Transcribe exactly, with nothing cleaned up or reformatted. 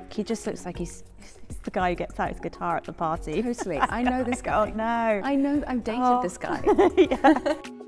look, he just looks like he's, he's the guy who gets out his guitar at the party. Totally. I know this guy. Oh no. I know, I've dated Oh. this guy. Yeah.